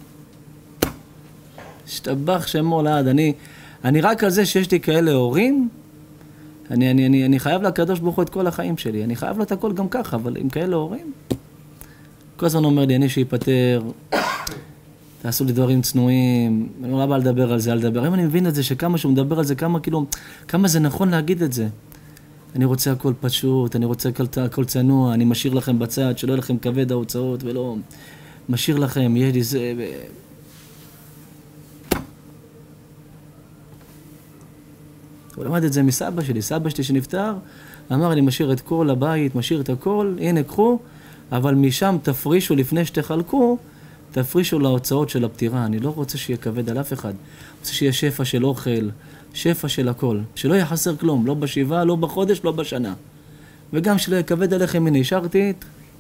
השתבח שמו לעד. אני רק על זה שיש לי כאלה הורים, אני חייב לקדוש ברוך הוא את כל החיים שלי. אני חייב לו את הכל גם ככה, אבל עם כאלה הורים. כל הזמן אומר לי, אני שיפטר, תעשו לי דברים צנועים, אני לא בא לדבר על זה, אם אני מבין את זה, שכמה שהוא מדבר על זה, כמה זה נכון להגיד את זה. אני רוצה הכל פשוט, אני רוצה הכל צנוע, אני משאיר לכם בצד, שלא יהיה לכם כבד ההוצאות, ולא משאיר לכם, יהיה לי זה... הוא למד את זה מסבא שלי, סבא שלי שנפטר, אמר, אני משאיר את כל הבית, משאיר את הכל, הנה קחו, אבל משם תפרישו לפני שתחלקו, תפרישו להוצאות של הפטירה. אני לא רוצה שיהיה כבד על אף אחד, אני רוצה שיהיה שפע של אוכל, שפע של הכל, שלא יהיה חסר כלום, לא בשבעה, לא בחודש, לא בשנה. וגם שלא יהיה כבד עליכם, הנה השארתי.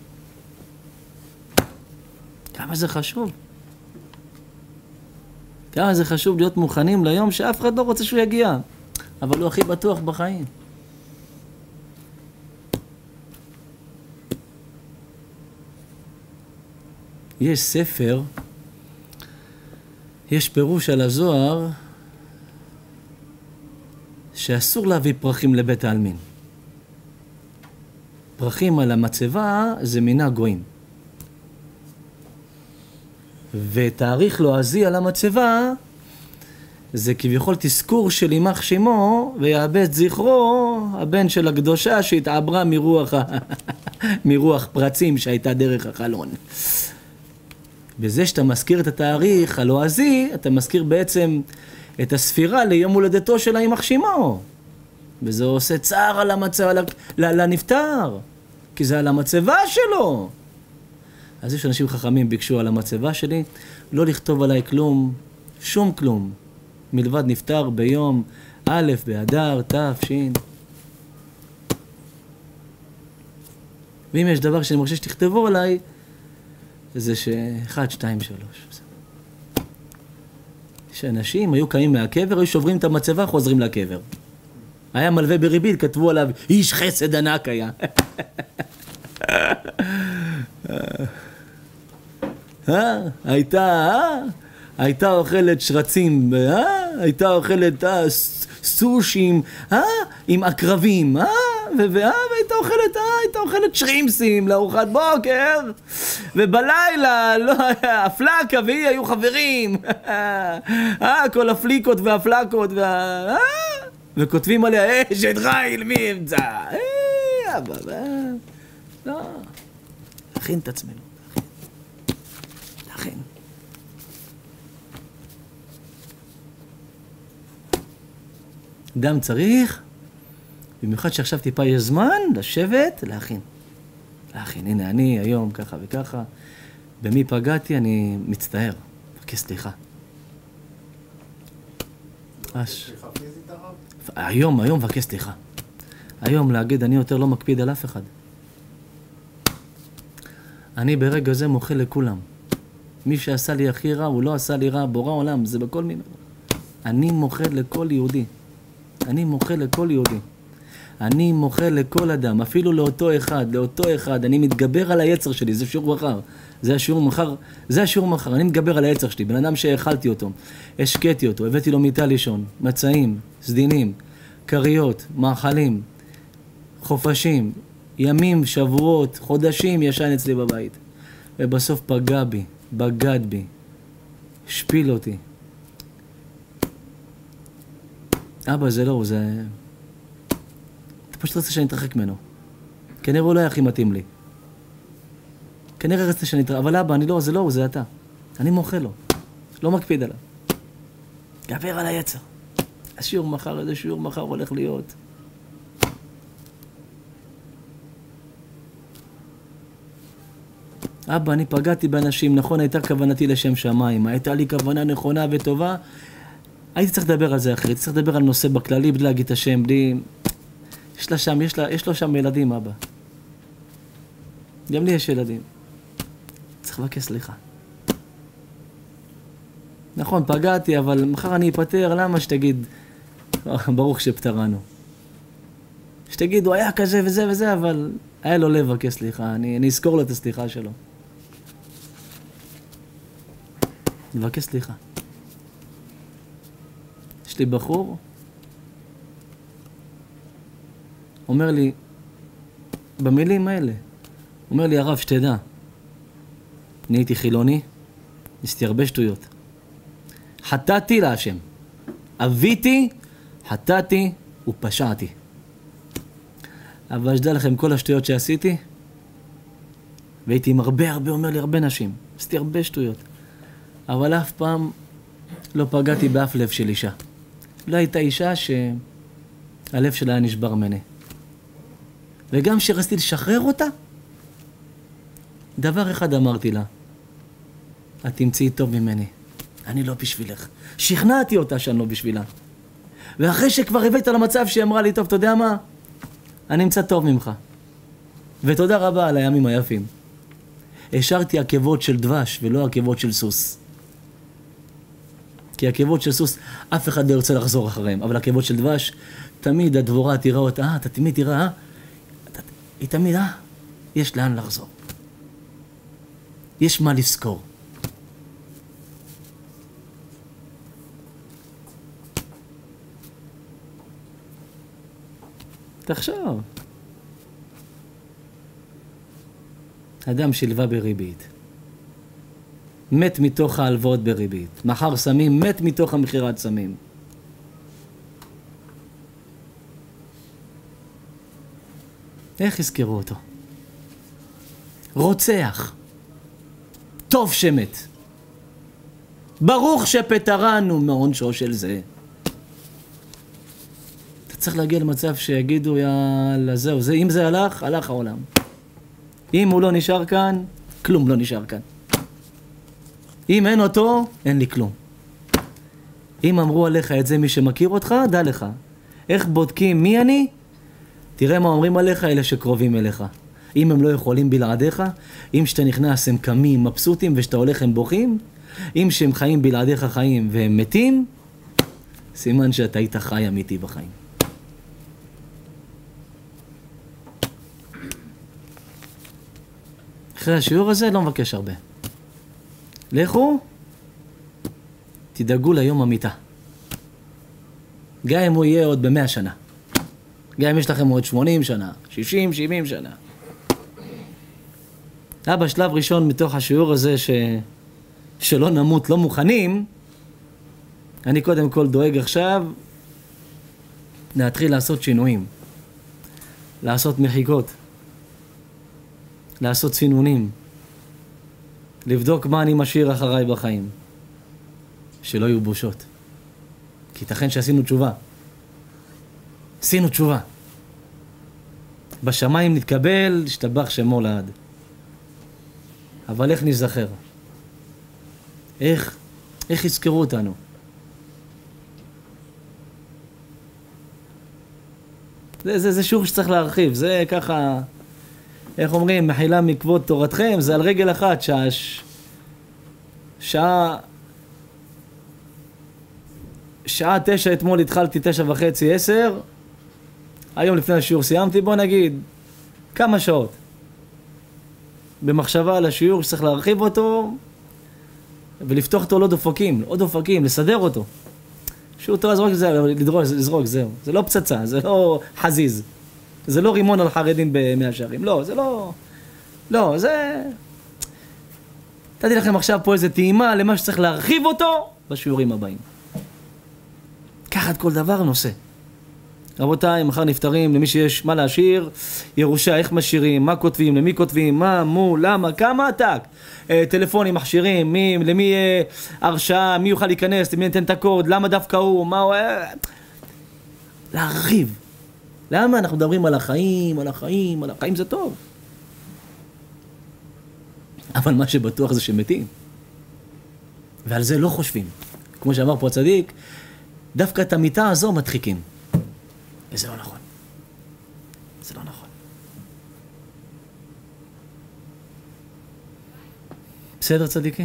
כמה זה חשוב. כמה זה חשוב להיות מוכנים ליום שאף אחד לא רוצה שהוא יגיע. אבל הוא הכי בטוח בחיים. יש ספר יש פירוש על הזוהר שאסור להביא פרחים לבית העלמין. פרחים על המצבה זה מינה גויים. ותאריך לועזי על המצבה זה כביכול תזכור של יימח שמו ויאבד זכרו הבן של הקדושה שהתעברה מרוח פרצים שהייתה דרך החלון. בזה שאתה מזכיר את התאריך הלועזי, אתה מזכיר בעצם את הספירה ליום הולדתו של יימח שמו. וזה עושה צער על המצבה, לנפטר, כי זה על המצבה שלו. אז יש אנשים חכמים ביקשו על המצבה שלי לא לכתוב עליי כלום, שום כלום, מלבד נפטר ביום א' באדר תש"ן. ואם יש דבר שאני מרשה שתכתבו עליי, זה ש1, 2, 3. שאנשים היו קמים מהקבר, היו שוברים את המצבה, חוזרים לקבר. היה מלווה בריבית, כתבו עליו, איש חסד ענק היה. הייתה אוכלת שרצים, הייתה אוכלת סושים, עם עקרבים, והייתה אוכלת שרימסים לארוחת בוקר, ובלילה, הפלקה והיא היו חברים, כל הפליקות והפלקות, וכותבים עליה, אשת חיל מי אמצע, לא, להכין את עצמנו, להכין. אדם צריך, במיוחד שעכשיו טיפה יש זמן, לשבת, להכין. הנה, אני היום ככה וככה, במי פגעתי אני מצטער, מבקש סליחה. סליחה פיזית הרב? היום מבקש סליחה. היום להגיד, אני יותר לא מקפיד על אף אחד. אני ברגע זה מוחה לכולם. מי שעשה לי הכי רע, הוא לא עשה לי רע, בורא עולם, זה בכל מיני. אני מוחה לכל יהודי. אני מוחה לכל יהודי. אני מוחה לכל אדם, אפילו לאותו אחד. אני מתגבר על היצר שלי, זה שיעור מחר. זה השיעור מחר. אני מתגבר על היצר שלי. בן אדם שהאכלתי אותו, השקעתי אותו, הבאתי לו מיטה לישון, מצעים, סדינים, קריות, מאכלים, חופשים, ימים, שבועות, חודשים ישן אצלי בבית. ובסוף פגע בי, בגד בי, השפיל אותי. אבא, זה לא, זה... אתה פשוט רוצה שאני אתרחק ממנו. כנראה הוא לא היה הכי מתאים לי. כנראה רצת שאני אתרחק, אבל אבא, אני לא, זה לא, זה אתה. אני מוחה לו. לא מקפיד עליו. גבר על היצר. השיעור מחר, איזה שיעור מחר הולך להיות. אבא, אני פגעתי באנשים, נכון, הייתה כוונתי לשם שמיים, הייתה לי כוונה נכונה וטובה, הייתי צריך לדבר על זה אחרי, הייתי צריך לדבר על נושא בכללי, בלי להגיד את השם, בלי... יש לו שם ילדים, אבא. גם לי יש ילדים. צריך לבקש סליחה. נכון, פגעתי, אבל מחר אני אפטר, למה שתגיד, ברוך שפטרנו. שתגיד, הוא היה כזה וזה וזה, אבל היה לו לב לבקש סליחה, אני אזכור לו את הסליחה שלו. לבקש סליחה. יש לי בחור, אומר לי, במילים האלה, אומר לי, הרב, שתדע, אני הייתי חילוני, ניסיתי הרבה שטויות. חטאתי להשם. אביתי, חטאתי ופשעתי. אבל שדע לכם, כל השטויות שעשיתי, והייתי עם הרבה, אומר לי, הרבה נשים. עשיתי הרבה שטויות. אבל אף פעם לא פגעתי באף לב של אישה. לא הייתה אישה שהלב שלה היה נשבר ממני. וגם כשרציתי לשחרר אותה, דבר אחד אמרתי לה, את תמצאי טוב ממני, אני לא בשבילך. שכנעתי אותה שאני לא בשבילה. ואחרי שכבר הבאת למצב שהיא אמרה לי, טוב, אתה יודע מה? אני אמצא טוב ממך. ותודה רבה על הימים היפים. השארתי עקבות של דבש ולא עקבות של סוס. כי עקבות של סוס, אף אחד לא ירצה לחזור אחריהם. אבל עקבות של דבש, תמיד הדבורה תראה אותה, אתה תמיד תראה, היא תמיד, יש לאן לחזור. יש מה לזכור. תחשוב. אדם שלווה בריבית. מת מתוך ההלוואות בריבית. מחר סמים, מת מתוך המכירת סמים. איך יזכרו אותו? רוצח. טוב שמת. ברוך שפטרנו מעונשו של זה. אתה צריך להגיע למצב שיגידו, יאללה, זהו, אם זה הלך, הלך העולם. אם הוא לא נשאר כאן, כלום לא נשאר כאן. אם אין אותו, אין לי כלום. אם אמרו עליך את זה מי שמכיר אותך, דע לך. איך בודקים מי אני? תראה מה אומרים עליך אלה שקרובים אליך. אם הם לא יכולים בלעדיך, אם שאתה נכנס הם קמים מבסוטים ושאתה הולך הם בוכים, אם שהם חיים בלעדיך חיים והם מתים, סימן שאתה היית חי אמיתי בחיים. אחרי השיעור הזה לא מבקש הרבה. לכו, תדאגו ליום המיטה. גם אם הוא יהיה עוד ב100 שנה. גם אם יש לכם עוד 80 שנה, 60, 70 שנה. בשלב ראשון מתוך השיעור הזה שלא נמות, לא מוכנים, אני קודם כל דואג עכשיו להתחיל לעשות שינויים. לעשות מחיקות. לעשות סינונים. לבדוק מה אני משאיר אחריי בחיים. שלא יהיו בושות. כי ייתכן שעשינו תשובה. עשינו תשובה. בשמיים נתקבל, השתבח שמו לעד. אבל איך נזכר? איך יזכרו אותנו? זה שיעור שצריך להרחיב. זה ככה, איך אומרים, מחילה מכבוד תורתכם, זה על רגל אחת, שעה 9 אתמול התחלתי 9:30, 10, היום לפני השיעור סיימתי, בוא נגיד, כמה שעות. במחשבה על השיעור שצריך להרחיב אותו, ולפתוח אותו עוד אופקים, לסדר אותו. שיעור תורה זרוק זה, לזרוק, זהו. זה לא פצצה, זה לא חזיז. זה לא רימון על חרדים במאה שערים. לא, זה לא... לא, זה... נתתי לכם עכשיו פה איזה טעימה למה שצריך להרחיב אותו בשיעורים הבאים. קחת כל דבר נושא. רבותיי, מחר נפטרים, למי שיש מה להשאיר, ירושה, איך משאירים, מה כותבים, למי כותבים, מה, מו, למה, כמה, עתק. טלפונים, מכשירים, למי הרשאה, מי יוכל להיכנס, למי ניתן את הקוד, למה דווקא הוא, מה הוא... להרחיב. למה אנחנו מדברים על החיים, על החיים, על החיים זה טוב. אבל מה שבטוח זה שמתים. ועל זה לא חושבים. כמו שאמר פה הצדיק, דווקא את המיטה הזו מדחיקים. וזה לא נכון. זה לא נכון. בסדר צדיקים?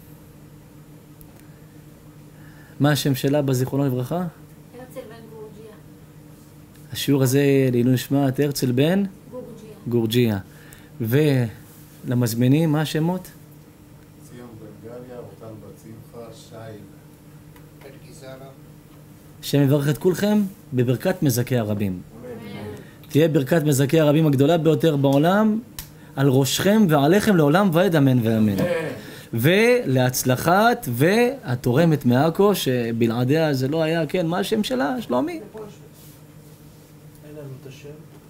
מה השם שלה בזיכרונו לברכה? הרצל בן גורג'יה. השיעור הזה לעילוי נשמת הרצל בן? גורג'יה. ולמזמינים, מה השמות? ציון בן גליה, רוטל בת שמחה, שי בן גיזלה. השם יברך את כולכם בברכת מזכי הרבים. תהיה ברכת מזכי הרבים הגדולה ביותר בעולם על ראשכם ועליכם לעולם ועד אמן ואמן. ולהצלחת והתורמת מעכו שבלעדיה זה לא היה, כן, מה השם שלה? שלומי? אין לנו את השם.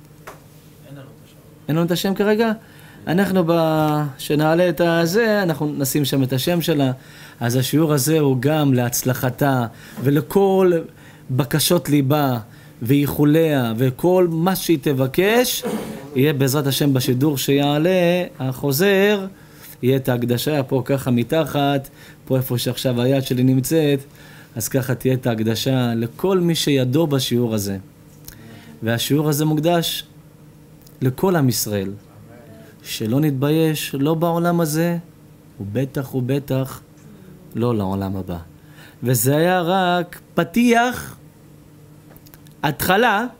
אין לנו את השם כרגע? אנחנו שנעלה את הזה, אנחנו נשים שם את השם שלה. אז השיעור הזה הוא גם להצלחתה ולכל בקשות ליבה ואיחוליה וכל מה שהיא תבקש, יהיה בעזרת השם בשידור שיעלה, החוזר, יהיה את ההקדשה פה ככה מתחת, פה איפה שעכשיו היד שלי נמצאת, אז ככה תהיה את ההקדשה לכל מי שידו בשיעור הזה. והשיעור הזה מוקדש לכל עם ישראל. שלא נתבייש, לא בעולם הזה, ובטח לא לעולם הבא. וזה היה רק פתיח, התחלה,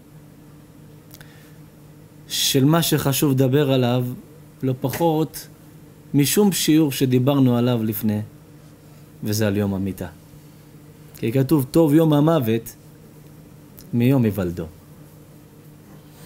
של מה שחשוב לדבר עליו, לא פחות, משום שיעור שדיברנו עליו לפני, וזה על יום המיטה. כי כתוב, טוב יום המוות, מיום היוולדו.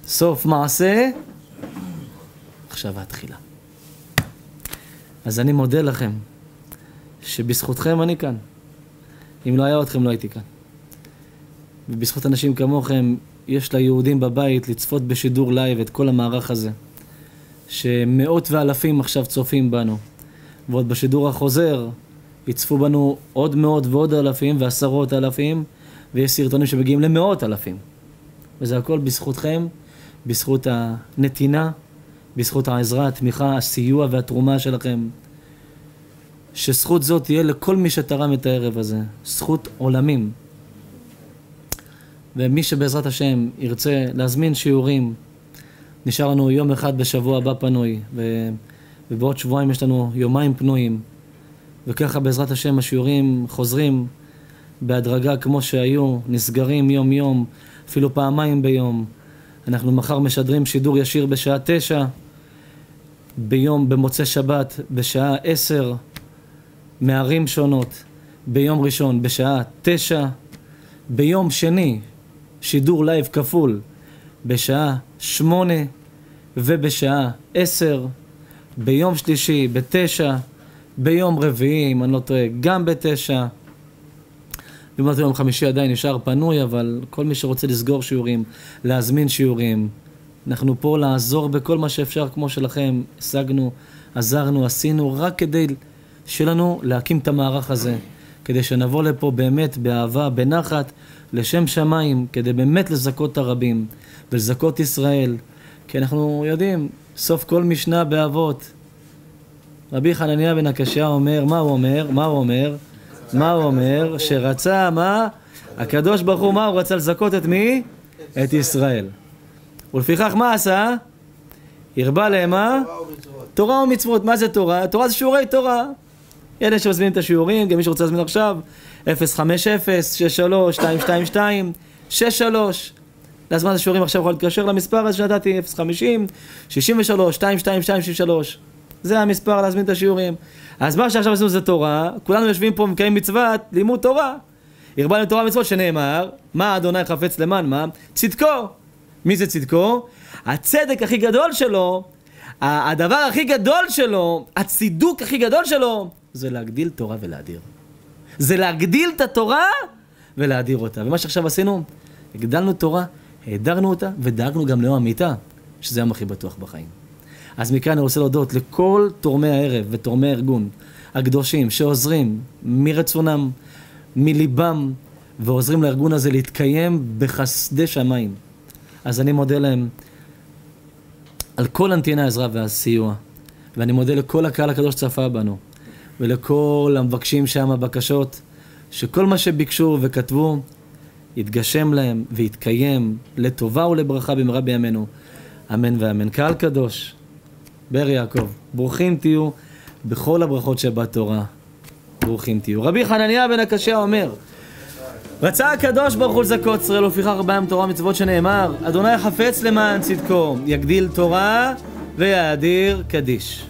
סוף מעשה, עכשיו התחילה. אז אני מודה לכם, שבזכותכם אני כאן. אם לא היה אתכם, לא הייתי כאן. ובזכות אנשים כמוכם, יש ליהודים בבית לצפות בשידור לייב את כל המערך הזה, שמאות ואלפים עכשיו צופים בנו. ועוד בשידור החוזר, יצפו בנו עוד מאות ועוד אלפים ועשרות אלפים, ויש סרטונים שמגיעים למאות אלפים. וזה הכל בזכותכם, בזכות הנתינה, בזכות העזרה, התמיכה, הסיוע והתרומה שלכם. שזכות זאת תהיה לכל מי שתרם את הערב הזה. זכות עולמים. ומי שבעזרת השם ירצה להזמין שיעורים, נשאר לנו יום אחד בשבוע הבא פנוי, ובעוד שבועיים יש לנו יומיים פנויים. וככה בעזרת השם השיעורים חוזרים בהדרגה כמו שהיו, נסגרים יום יום, אפילו פעמיים ביום. אנחנו מחר משדרים שידור ישיר בשעה 9, ביום במוצאי שבת בשעה 10, מערים שונות, ביום ראשון בשעה 9, ביום שני שידור לייב כפול בשעה 8 ובשעה 10, ביום שלישי ב9, ביום רביעי, אם אני לא טועה, גם ב9. ביום חמישי עדיין נשאר פנוי, אבל כל מי שרוצה לסגור שיעורים, להזמין שיעורים, אנחנו פה לעזור בכל מה שאפשר כמו שלכם. השגנו, עזרנו, עשינו, רק כדי שלנו להקים את המערך הזה, כדי שנבוא לפה באמת באהבה, בנחת, לשם שמיים, כדי באמת לזכות את הרבים ולזכות ישראל. כי אנחנו יודעים, סוף כל משנה באבות, רבי חנניה בן הקשיא אומר, מה הוא אומר? שרצה, מה? הקדוש ברוך הוא, מה הוא רצה לזכות את מי? את ישראל. ולפיכך מה עשה? הרבה להם מה? תורה ומצוות. מה זה תורה? תורה זה שיעורי תורה. אלה שמזמינים את השיעורים, גם מי שרוצה להזמין עכשיו, 050-63-222-63. להזמן את השיעורים עכשיו יכול להתקשר למספר הזה שנתתי, 050-63-222-63. זה המספר להזמין את השיעורים. אז מה שעכשיו עשינו זה תורה, כולנו יושבים פה ומקיים מצוות, לימוד תורה. הרבה להם תורה ומצוות שנאמר, מה אדוני חפץ למען מה? צדקו. מי זה צדקו? הצדק הכי גדול שלו, הדבר הכי גדול שלו, הצידוק הכי גדול שלו, זה להגדיל תורה ולהדיר. זה להגדיל את התורה ולהדיר אותה. ומה שעכשיו עשינו, הגדלנו תורה, הדרנו אותה ודאגנו גם לאום המיטה, שזה היום הכי בטוח בחיים. אז מכאן אני רוצה להודות לכל תורמי הערב ותורמי הארגון הקדושים שעוזרים מרצונם, מליבם, ועוזרים לארגון הזה להתקיים בחסדי שמיים. אז אני מודה להם על כל הנתינה, העזרה והסיוע. ואני מודה לכל הקהל הקדוש שצפה בנו, ולכל המבקשים שם בקשות, שכל מה שביקשו וכתבו, יתגשם להם ויתקיים לטובה ולברכה במהרה בימינו. אמן ואמן. קהל קדוש, באר יעקב, ברוכים תהיו בכל הברכות שבתורה. ברוכים תהיו. רבי חנניה בן הקשיא אומר, רצה הקדוש ברוך הוא לזכות ישראל, ולפיכך הרבה ימים תורה מצוות שנאמר, אדוני חפץ למען צדקו, יגדיל תורה ויאדיר קדיש.